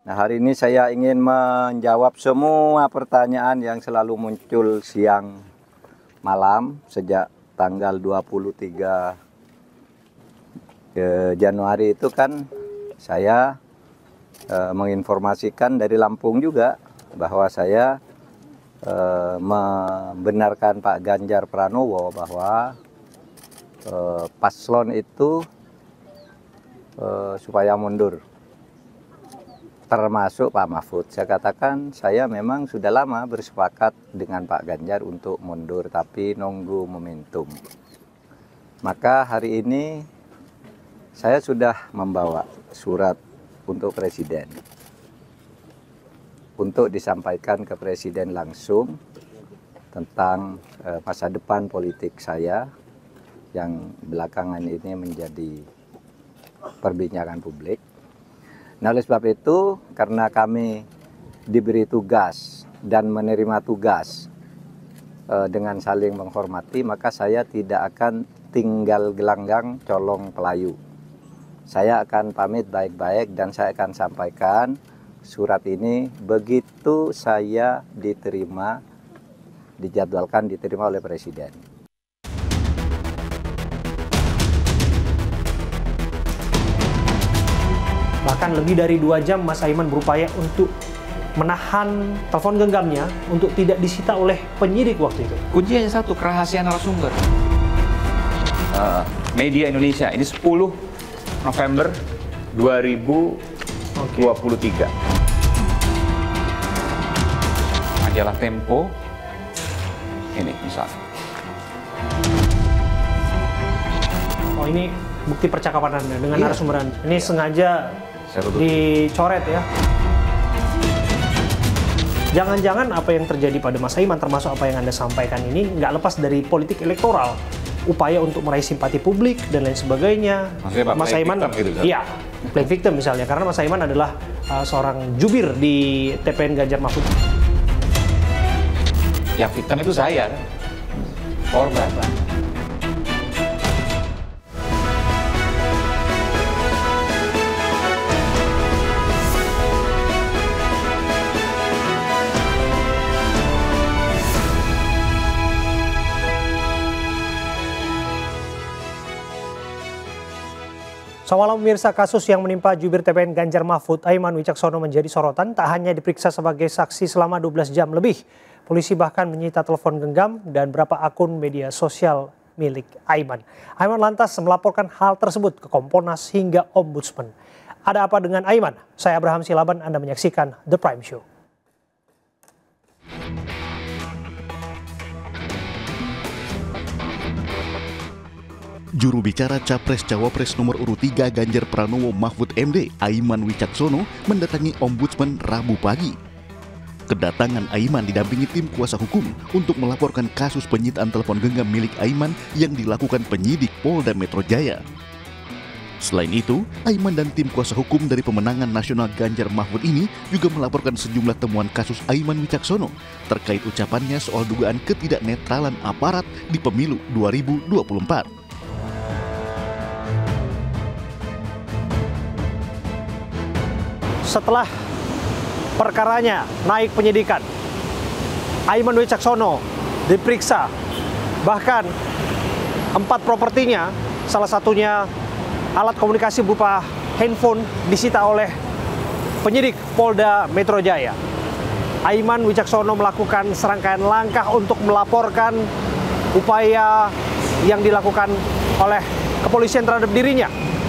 Nah, hari ini saya ingin menjawab semua pertanyaan yang selalu muncul siang malam sejak tanggal 23 Januari itu kan saya menginformasikan dari Lampung juga bahwa saya membenarkan Pak Ganjar Pranowo bahwa paslon itu supaya mundur, termasuk Pak Mahfud. Saya katakan saya memang sudah lama bersepakat dengan Pak Ganjar untuk mundur, tapi nunggu momentum. Maka hari ini saya sudah membawa surat untuk Presiden, untuk disampaikan ke Presiden langsung tentang masa depan politik saya yang belakangan ini menjadi perbincangan publik. Nah, oleh sebab itu, karena kami diberi tugas dan menerima tugas dengan saling menghormati, maka saya tidak akan tinggal gelanggang colong pelayu. Saya akan pamit baik-baik dan saya akan sampaikan surat ini begitu saya diterima, dijadwalkan diterima oleh Presiden. Bahkan lebih dari 2 jam Mas Aiman berupaya untuk menahan telepon genggamnya untuk tidak disita oleh penyidik waktu itu. Kuncinya satu, kerahasiaan narasumber. Media Indonesia, ini 10 November 2023. Majalah Tempo, ini misalnya. Oh, ini bukti percakapan Anda dengan narasumber Anda. Ini sengaja dicoret ya. Jangan-jangan apa yang terjadi pada Mas Aiman, termasuk apa yang Anda sampaikan ini, nggak lepas dari politik elektoral. Upaya untuk meraih simpati publik dan lain sebagainya. Maksudnya Mas Aiman, gitu, kan? iya, playing victim misalnya. Karena Mas Aiman adalah seorang jubir di TPN Ganjar Mahfud. Yang victim itu saya, korban. Selamat malam pemirsa, kasus yang menimpa jubir TPN Ganjar Mahfud, Aiman Wicaksono menjadi sorotan. Tak hanya diperiksa sebagai saksi selama 12 jam lebih, polisi bahkan menyita telepon genggam dan beberapa akun media sosial milik Aiman. Aiman lantas melaporkan hal tersebut ke Kompolnas hingga Ombudsman. Ada apa dengan Aiman? Saya Abraham Silaban, Anda menyaksikan The Prime Show. Juru bicara Capres-Cawapres nomor urut 3 Ganjar Pranowo Mahfud MD, Aiman Wicaksono, mendatangi Ombudsman Rabu pagi. Kedatangan Aiman didampingi tim kuasa hukum untuk melaporkan kasus penyitaan telepon genggam milik Aiman yang dilakukan penyidik Polda Metro Jaya. Selain itu, Aiman dan tim kuasa hukum dari Pemenangan Nasional Ganjar Mahfud ini juga melaporkan sejumlah temuan kasus Aiman Wicaksono terkait ucapannya soal dugaan ketidaknetralan aparat di pemilu 2024. Setelah perkaranya naik penyidikan, Aiman Wicaksono diperiksa, bahkan 4 propertinya, salah satunya alat komunikasi berupa handphone disita oleh penyidik Polda Metro Jaya. Aiman Wicaksono melakukan serangkaian langkah untuk melaporkan upaya yang dilakukan oleh kepolisian terhadap dirinya.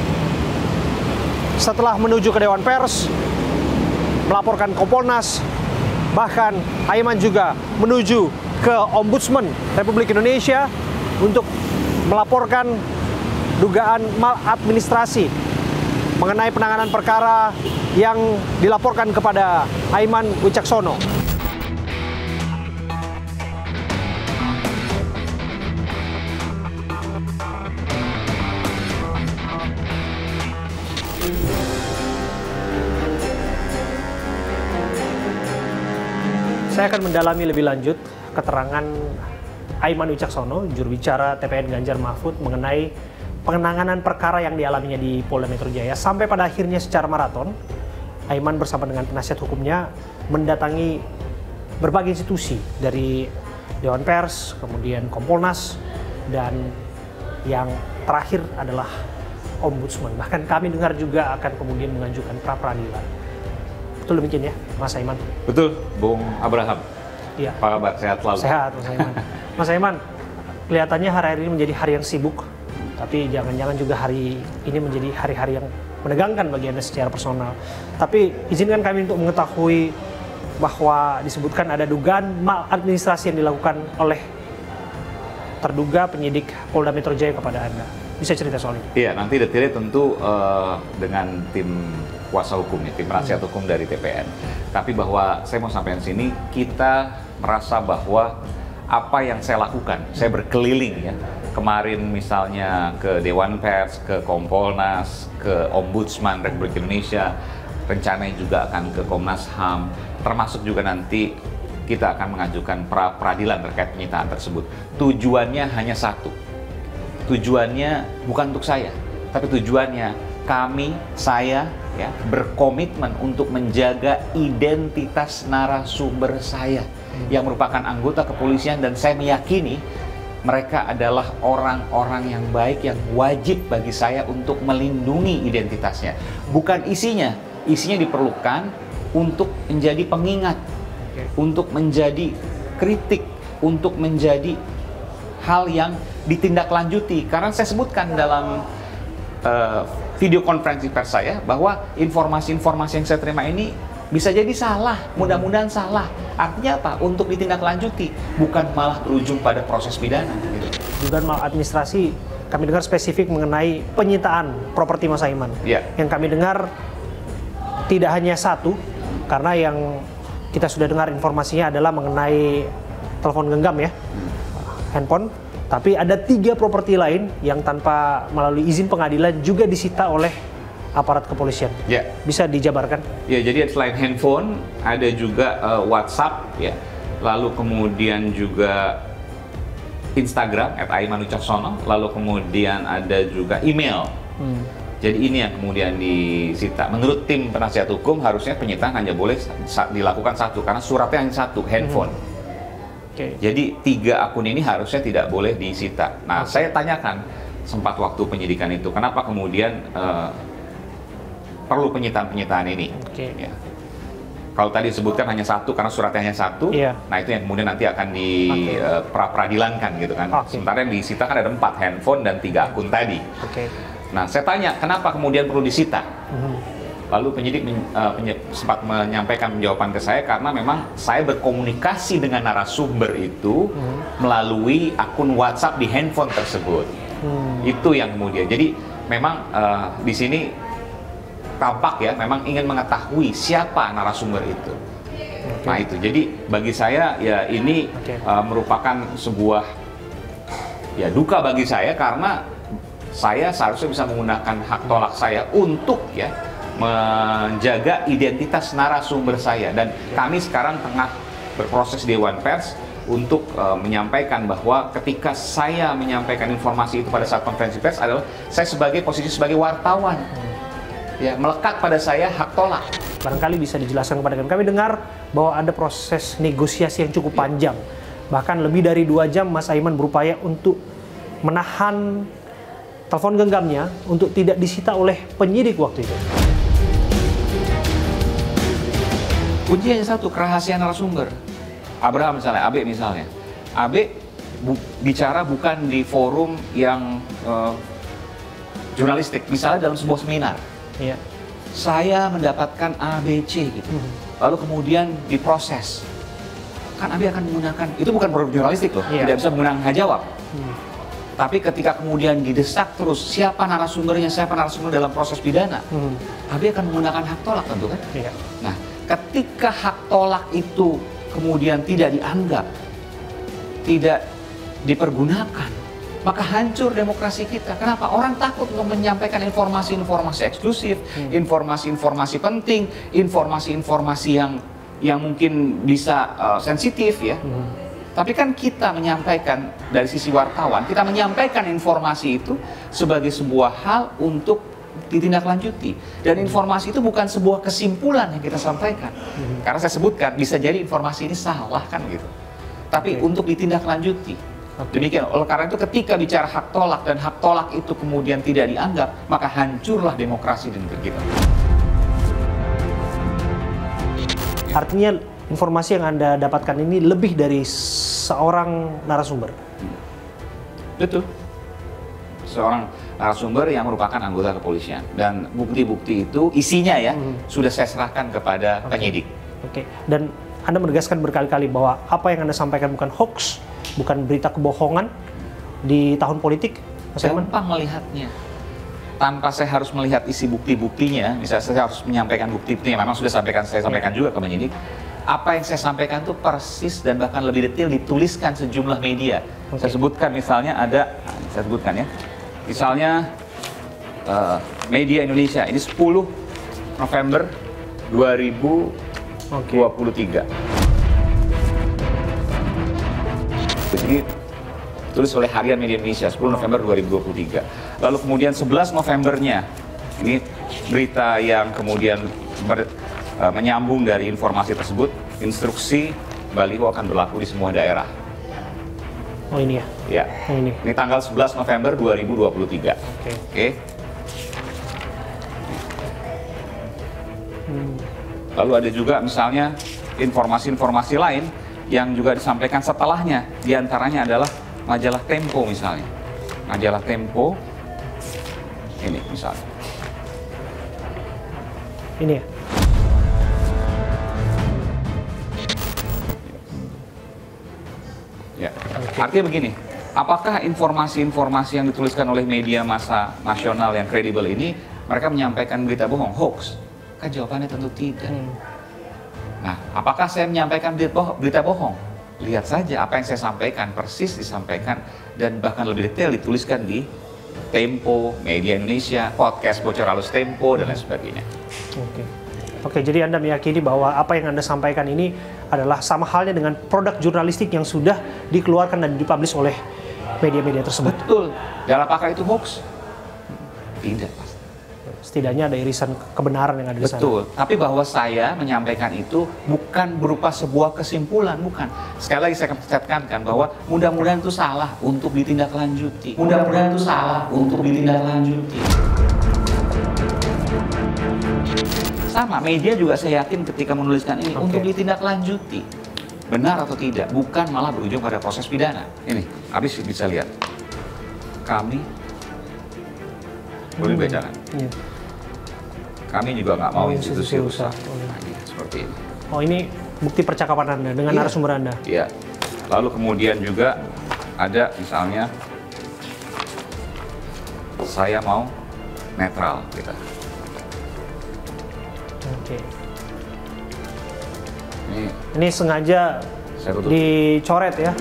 Setelah menuju ke Dewan Pers, melaporkan Kompolnas, bahkan Aiman juga menuju ke Ombudsman Republik Indonesia untuk melaporkan dugaan maladministrasi mengenai penanganan perkara yang dilaporkan kepada Aiman Wicaksono. Saya akan mendalami lebih lanjut keterangan Aiman Wicaksono, juru bicara TPN Ganjar Mahfud, mengenai penanganan perkara yang dialaminya di Polda Metro Jaya sampai pada akhirnya secara maraton Aiman bersama dengan penasihat hukumnya mendatangi berbagai institusi dari Dewan Pers, kemudian Kompolnas, dan yang terakhir adalah Ombudsman. Bahkan kami dengar juga akan kemudian mengajukan pra-peradilan. Betul demikian ya, Mas Aiman? Betul, Bung Abraham. Iya. Apa kabar? Sehat selalu? Sehat, Mas Aiman. Mas Aiman, kelihatannya hari-hari ini menjadi hari yang sibuk, tapi jangan-jangan juga hari ini menjadi hari-hari yang menegangkan bagi Anda secara personal. Tapi izinkan kami untuk mengetahui bahwa disebutkan ada dugaan maladministrasi yang dilakukan oleh terduga penyidik Polda Metro Jaya kepada Anda. Bisa cerita soal ini? Iya, nanti detailnya tentu dengan tim kuasa hukum, tim penasihat hukum dari TPN. Tapi bahwa saya mau sampaikan sini, kita merasa bahwa apa yang saya lakukan, saya berkeliling ya, kemarin misalnya ke Dewan Pers, ke Kompolnas, ke Ombudsman Republik Indonesia, rencananya juga akan ke Komnas HAM, termasuk juga nanti kita akan mengajukan pra-peradilan terkait penyitaan tersebut. Tujuannya hanya satu, tujuannya bukan untuk saya, tapi tujuannya saya ya berkomitmen untuk menjaga identitas narasumber saya yang merupakan anggota kepolisian, dan saya meyakini mereka adalah orang-orang yang baik yang wajib bagi saya untuk melindungi identitasnya. Bukan isinya diperlukan untuk menjadi pengingat, untuk menjadi kritik, untuk menjadi hal yang ditindaklanjuti. Karena saya sebutkan dalam video konferensi pers saya bahwa informasi-informasi yang saya terima ini bisa jadi salah, mudah-mudahan salah. Artinya apa? Untuk ditindaklanjuti, bukan malah berujung pada proses pidana. Gitu. Dugaan maladministrasi, kami dengar spesifik mengenai penyitaan properti Mas Aiman. Yeah. Yang kami dengar tidak hanya satu, karena yang kita sudah dengar informasinya adalah mengenai telepon genggam ya, handphone. Tapi ada 3 properti lain yang tanpa melalui izin pengadilan juga disita oleh aparat kepolisian. Ya. Bisa dijabarkan? Ya, jadi selain handphone ada juga WhatsApp ya. Lalu kemudian juga Instagram @aimanwicaksono, lalu kemudian ada juga email. Jadi ini yang kemudian disita. Menurut tim penasihat hukum harusnya penyitaan hanya boleh dilakukan satu karena suratnya hanya satu, handphone. Okay. Jadi 3 akun ini harusnya tidak boleh disita. Nah, saya tanyakan sempat waktu penyidikan itu, kenapa kemudian perlu penyitaan ini? Okay. Ya. Kalau tadi disebutkan hanya satu karena suratnya hanya satu, nah itu yang kemudian nanti akan di pra-peradilankan gitu kan. Sementara yang disita kan ada 4 handphone dan 3 akun tadi. Nah, saya tanya kenapa kemudian perlu disita? Lalu penyidik sempat menyampaikan jawaban ke saya karena memang saya berkomunikasi dengan narasumber itu melalui akun WhatsApp di handphone tersebut. Itu yang kemudian. Jadi memang di sini tampak ya memang ingin mengetahui siapa narasumber itu. Nah itu. Jadi bagi saya ya ini merupakan sebuah ya duka bagi saya karena saya seharusnya bisa menggunakan hak tolak saya untuk ya menjaga identitas narasumber saya, dan kami sekarang tengah berproses Dewan Pers untuk menyampaikan bahwa ketika saya menyampaikan informasi itu pada saat konferensi pers adalah saya posisi sebagai wartawan ya, melekat pada saya hak tolak. Barangkali bisa dijelaskan kepada kami. Kami dengar bahwa ada proses negosiasi yang cukup panjang, bahkan lebih dari 2 jam Mas Aiman berupaya untuk menahan telepon genggamnya untuk tidak disita oleh penyidik waktu itu. Kuncinya satu, kerahasiaan narasumber. Abraham misalnya, Abe misalnya. Abe bicara bukan di forum yang jurnalistik, misalnya dalam sebuah seminar. Iya. Saya mendapatkan ABC gitu. Lalu kemudian diproses. Kan Abe akan menggunakan, itu bukan forum jurnalistik loh, tidak bisa menggunakan hak jawab. Tapi ketika kemudian didesak terus siapa narasumbernya dalam proses pidana, Abe akan menggunakan hak tolak tentu kan? Iya. Nah, ketika hak tolak itu kemudian tidak dianggap, tidak dipergunakan, maka hancur demokrasi kita. Kenapa? Orang takut untuk menyampaikan informasi-informasi eksklusif, informasi-informasi penting, informasi-informasi yang mungkin bisa sensitif ya. Tapi kan kita menyampaikan dari sisi wartawan, kita menyampaikan informasi itu sebagai sebuah hal untuk ditindaklanjuti. Dan informasi itu bukan sebuah kesimpulan yang kita sampaikan. Karena saya sebutkan, bisa jadi informasi ini salah kan gitu. Tapi untuk ditindaklanjuti. Demikian, oleh karena itu ketika bicara hak tolak dan hak tolak itu kemudian tidak dianggap, maka hancurlah demokrasi di negeri kita. Artinya informasi yang Anda dapatkan ini lebih dari seorang narasumber? Betul. Seorang narasumber yang merupakan anggota kepolisian. Dan bukti-bukti itu isinya ya sudah saya serahkan kepada penyidik. Oke. Dan Anda menegaskan berkali-kali bahwa apa yang Anda sampaikan bukan hoax, bukan berita kebohongan di tahun politik, Mas Aiman? Gampang melihatnya. Tanpa saya harus melihat isi bukti-buktinya, misalnya saya harus menyampaikan bukti-buktinya, memang sudah saya sampaikan juga ke penyidik. Apa yang saya sampaikan itu persis dan bahkan lebih detail dituliskan sejumlah media. Saya sebutkan misalnya ada, saya sebutkan ya, misalnya media Indonesia, ini 10 November 2023. Jadi tulis oleh Harian Media Indonesia 10 November 2023. Lalu kemudian 11 Novembernya, ini berita yang kemudian menyambung dari informasi tersebut, instruksi baliho akan berlaku di semua daerah. Oh ini ya? Ya. Ini Tanggal 11 November 2023. Oke. Lalu ada juga misalnya informasi-informasi lain yang juga disampaikan setelahnya. Di antaranya adalah majalah Tempo misalnya. Majalah Tempo, ini misalnya. Ini ya? Ya. Artinya begini, apakah informasi-informasi yang dituliskan oleh media massa nasional yang kredibel ini, mereka menyampaikan berita bohong, hoax? Kan jawabannya tentu tidak. Nah, apakah saya menyampaikan berita bohong? Lihat saja apa yang saya sampaikan, persis disampaikan, dan bahkan lebih detail dituliskan di Tempo, Media Indonesia, podcast Bocor Halus Tempo, dan lain sebagainya. Oke, jadi Anda meyakini bahwa apa yang Anda sampaikan ini adalah sama halnya dengan produk jurnalistik yang sudah dikeluarkan dan dipublish oleh media-media tersebut? Betul. Dan apakah itu hoax? Tidak. Setidaknya ada irisan kebenaran yang ada di sana. Betul, tapi bahwa saya menyampaikan itu bukan berupa sebuah kesimpulan, bukan. Sekali lagi saya tekankan bahwa mudah-mudahan itu salah untuk ditindaklanjuti. Mudah-mudahan itu salah untuk ditindaklanjuti. Sama, media juga saya yakin ketika menuliskan ini untuk ditindaklanjuti. Benar atau tidak, bukan malah berujung pada proses pidana. Ini, habis bisa lihat. Kami, boleh bacakan? Iya. Kami juga nggak mau institusi rusak. Seperti ini. Oh, ini bukti percakapan Anda dengan narasumber Anda? Iya. Lalu kemudian juga ada misalnya, saya mau netral kita. Oke. Ini sengaja dicoret ya?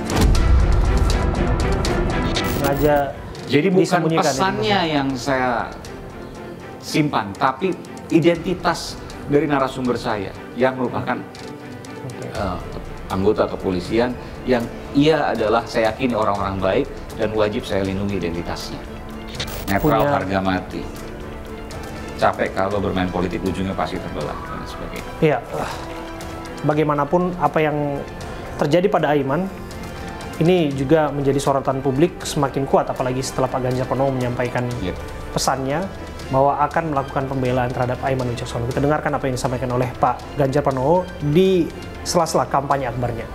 Sengaja. Jadi bukan pesannya yang saya simpan, tapi identitas dari narasumber saya yang merupakan anggota kepolisian yang ia adalah, saya yakini, orang-orang baik dan wajib saya lindungi identitasnya. Netral harga mati. Capek kalau bermain politik, ujungnya pasti terbelah dan sebagainya. Iya. Bagaimanapun apa yang terjadi pada Aiman ini juga menjadi sorotan publik semakin kuat, apalagi setelah Pak Ganjar Pranowo menyampaikan pesannya bahwa akan melakukan pembelaan terhadap Aiman Wicaksono. Kita dengarkan apa yang disampaikan oleh Pak Ganjar Pranowo di sela-sela kampanye akbarnya.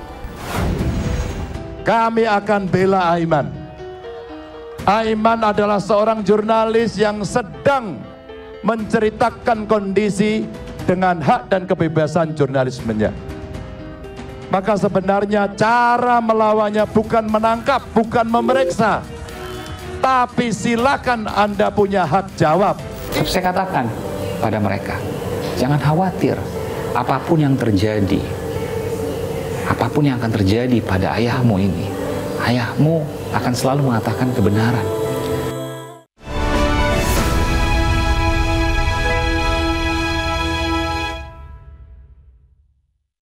Kami akan bela Aiman. Aiman adalah seorang jurnalis yang sedang menceritakan kondisi dengan hak dan kebebasan jurnalismenya. Maka sebenarnya cara melawannya bukan menangkap, bukan memeriksa, tapi silakan Anda punya hak jawab. Saya katakan pada mereka, jangan khawatir apapun yang terjadi, apapun yang akan terjadi pada ayahmu ini, ayahmu akan selalu mengatakan kebenaran.